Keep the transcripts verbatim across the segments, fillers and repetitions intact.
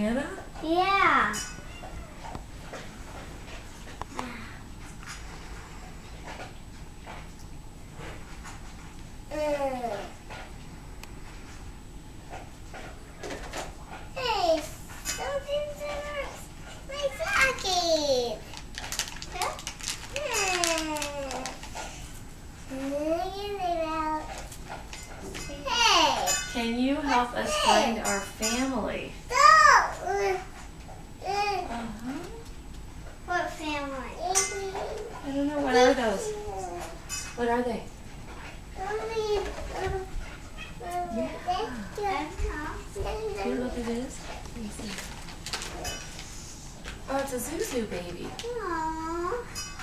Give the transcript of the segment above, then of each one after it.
Santa? Yeah. Hey, something's in my socket. Hey. Can you help us find our family? Uh-huh. Uh-huh. What family? I don't know. What are those? What are they? Yeah. Do you know what it is? Let me see. Oh, it's a Zuzu baby. Aww.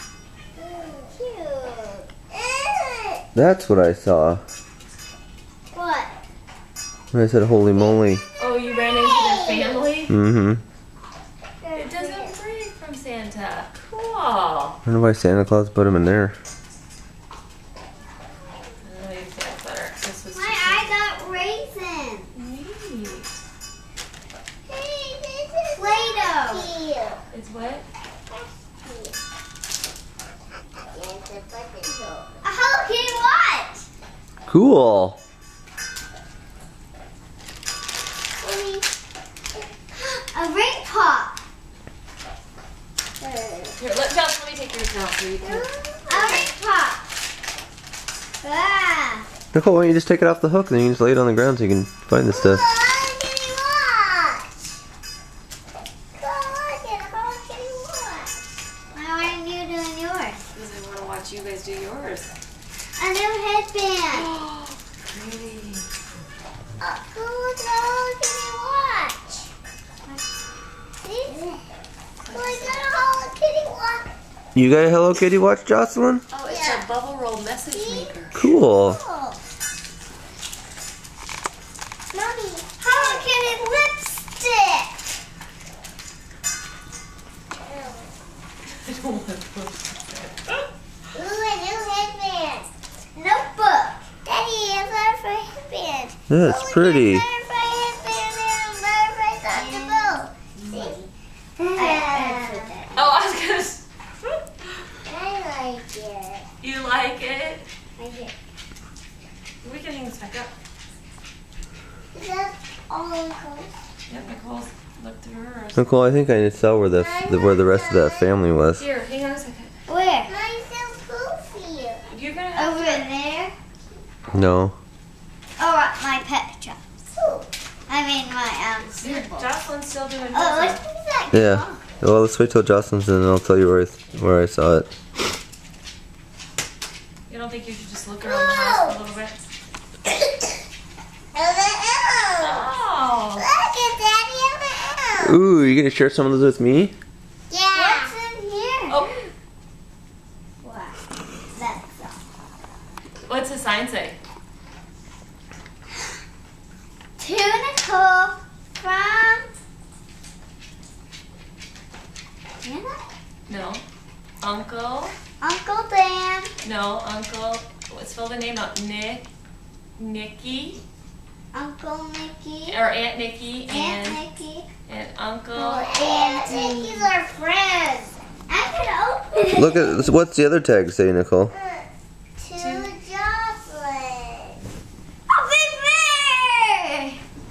Cute. That's what I saw What? when I said holy moly. Oh, you ran into their family? Mm-hmm. It doesn't break from Santa. Cool. I don't know why Santa Claus put him in there. Oh, you feel better. This was My eye got raisin. neat. Hey, this is Play-Doh. It's what? A Hello Kitty watch. Cool. A ring pop. Here, let, Josh, let me take yours now so you can. A ring pop. Ah. Nicole, why don't you just take it off the hook and then you can just lay it on the ground so you can find the stuff. Hello Kitty watch. Go look at Hello Kitty watch. Why aren't you doing yours? Because I want to watch you guys do yours. A new headband. Oh, pretty. Oh, go look at Hello Kitty watch. See? Look at Hello Kitty watch. You got a Hello Kitty watch, Jocelyn? Oh, it's Yeah. a bubble roll message maker. Cool. Oh. Mommy, Hello Kitty lipstick. I don't want those. Ooh, a new headband. Notebook. Daddy, a butterfly headband. That's Ooh, pretty. a butterfly headband and butterflies on the boat. See? I, Oh, I was gonna. s- I like it. You like it? I do. We can hang this back up. Is that all Nicole's? Yep, Nicole's looked through hers. Nicole, I think I saw where the, the where the rest of that family was. Here, hang on a second. Where? Mine's so poofy. You're gonna have Over to. there? No. Oh, at my pet shop. I mean my um. Here, Jocelyn's still doing Oh, hers. what's that? Yeah. Well, let's wait till Jocelyn's in and I'll tell you where I, where I saw it. You don't think you should just look around the house for a little bit? Oh, Oh. look at Daddy on the elf. Ooh, you gonna share some of those with me? Yeah. What's in here? Oh, What? That's all. what's the sign say? To Nicole from Anna? No. Uncle. Uncle Dan. No, Uncle. Let's spell the name out. Nick. Nikki. Uncle Mickey. Or Aunt Nikki. Aunt And, Mickey. and Uncle. Aunt Mickey's our friends. I can open it. Look at what's the other tag say, Nicole? To Jocelyn. A big bear!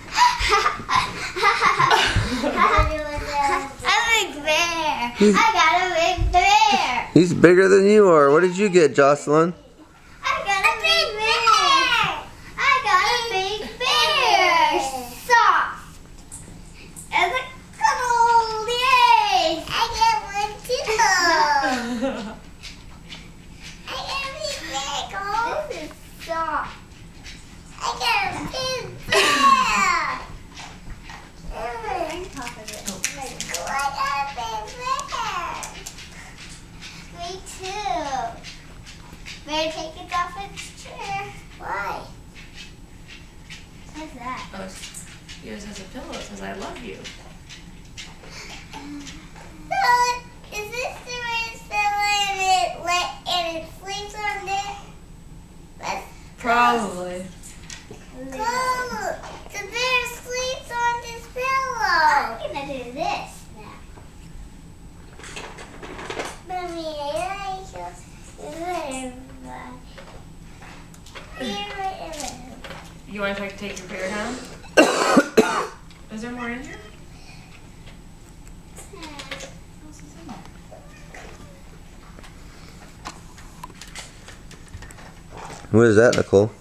A big bear. I got a big bear. He's bigger than you are. What did you get, Jocelyn? I got a big bear. I got a big bear. Soft. As a cuddle. Yay. I got one too. I got a big bear. This is soft. I got a big bear. I got a big bear. Me too. Better take it off its chair. Why? What's that? Oh, yours has a pillow. It says, I love you. So, is this the way it's and it let and it sleeps on there? Let's Probably. go. The bear sleeps on this pillow. I'm gonna You want to take, take your bear down? Is there more in here? What else is in there? What is that, Nicole?